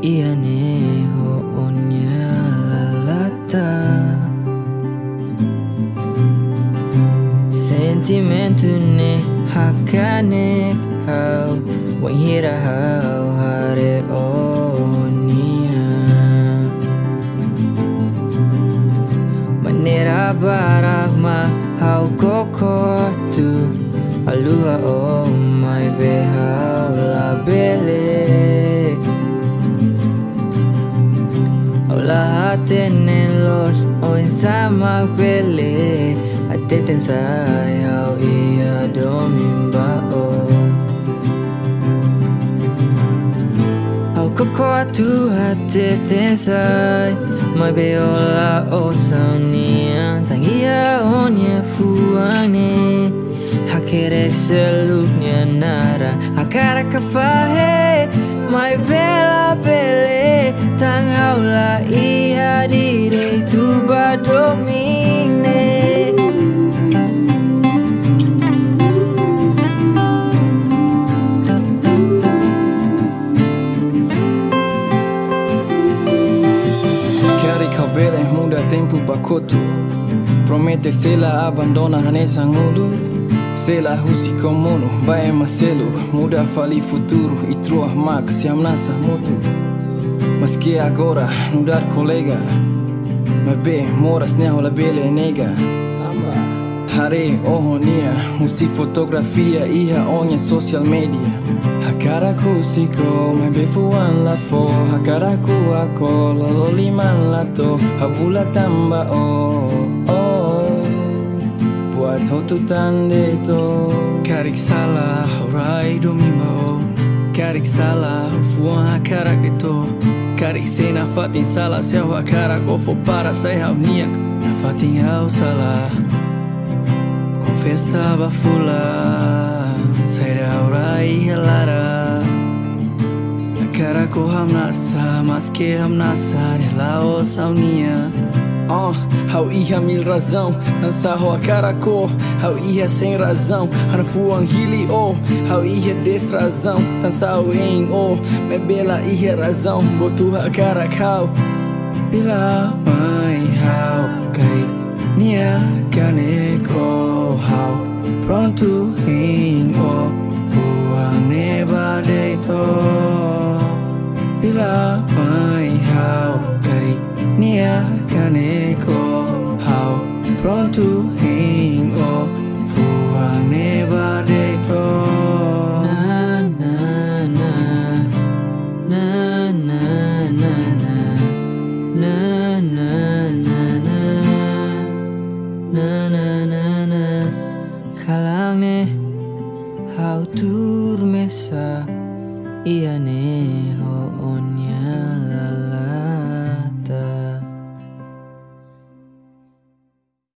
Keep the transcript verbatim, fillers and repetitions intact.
Iya ne ho'onya lalata. Sentimentu ne hakane hau wang hira hau hare onia. Manera barak ma hau kokotu alua o mai be hau la bele. La tenerlos o en sama pele ateten saya o ia domimba o au koko tu ateten sai mai beola o saunia tang ia onya fuane hakerek seluknya nara akara kafahe mai bela bele tang haula ia direito ba domine. Carica o bele muda tempo bacoto. Promete se la abandona nessa mundo. Se la husi komono vai maselo muda fali futuro e trua max siam nasa mutu. Mas que agora mudar colega mas be moras neho la bele nega. Hare ohonia husi fotografia iha onha social media. Hakara kusiko mas be fuan la fo hakara ku ako lolo liman lato habula tamba o oh. Buat hotu tande to karik salah orai domimba o karik salah fuan hakarak dito karik sena fatin salah seu hakarak ofo para sai hau niak na fatin hau salah confessa bafula sai da orai helara hakarak ko ham nasa mas que ham nasa de lao saunia. Oh, hau ia mil razão, dança ho a caracô, hau ia sem razão, hanafuang hili oh, hau ia desrazão, dança o em oh, me bela ia razão, botu a caracau, bila mai hau kai, nia kaneko hau, pronto em oh, fuang neba deito, bila mai hau kai, nia kaneko hau pronto em o fua neva deito. Na na na na na na na na na na na na na na kalang ne hau tur mesa iya ne ho onya la